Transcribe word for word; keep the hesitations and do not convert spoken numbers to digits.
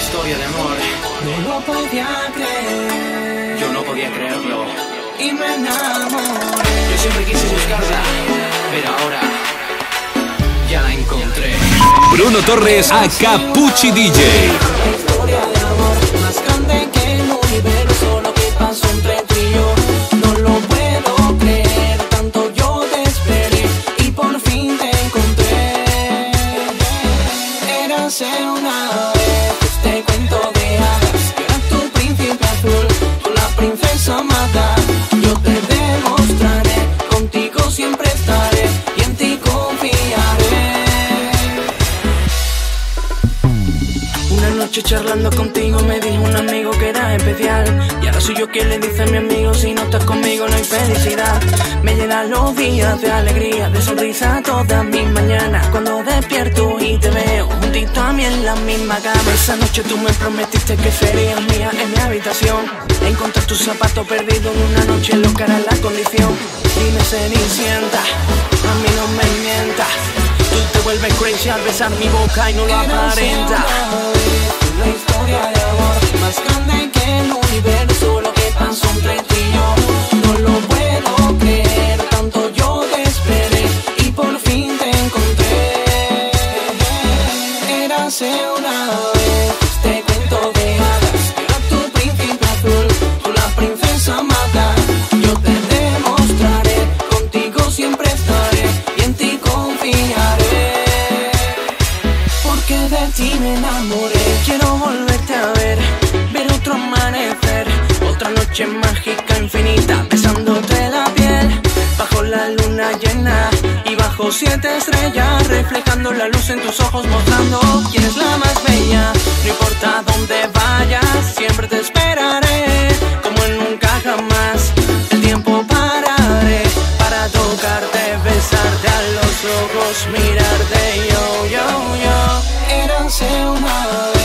historia de amor. No lo podía creer. Yo no podía creerlo. Y me enamoré. Yo siempre quise buscarla, pero ahora ya la encontré. Bruno Torres, aka Pucci D J. La historia de amor más grande que el universo. Lo que pasó entre tú y yo, no lo puedo creer. Tanto yo te esperé y por fin te encontré. Érase una vez este cuento de hadas. Yo era tu príncipe azul, tú la princesa mata. Yo te demostraré, contigo siempre estaré y en ti confiaré. Una noche charlando contigo me dijo un amigo que era especial. Y ahora soy yo quien le dice a mi amigo: si no estás conmigo no hay felicidad. Me llenan los días de alegría, de sonrisa todas mis mañanas. Cuando despierto y te veo juntito a mí en la misma cama. Esa noche tú me prometiste que serías mía en mi habitación. Encontrar tus zapatos perdidos en una noche loca era la condición. Dime, Cenicienta, a mí no me mientas. Tú te vuelves crazy al besar mi boca y no lo aparentas. La historia de amor más grande que el universo. Lo que pasó entre tú y yo, no lo puedo creer. Tanto yo te esperé y por fin te encontré. Érase una vez este cuento de hadas. Yo era tu príncipe azul, tú la princesa mata. Yo te demostraré, contigo siempre estaré y en ti confiaré. Porque de ti me enamoré. Quiero volverte a ver, ver otro amanecer, otra noche mágica infinita, besándote la piel, bajo la luna llena y bajo siete estrellas, reflejando la luz en tus ojos, mostrando quién es la más bella. No importa dónde vayas, siempre te esperaré, como en nunca jamás, el tiempo pararé, para tocarte, besarte a los ojos, mirarte, yo, yo, yo. Érase una vez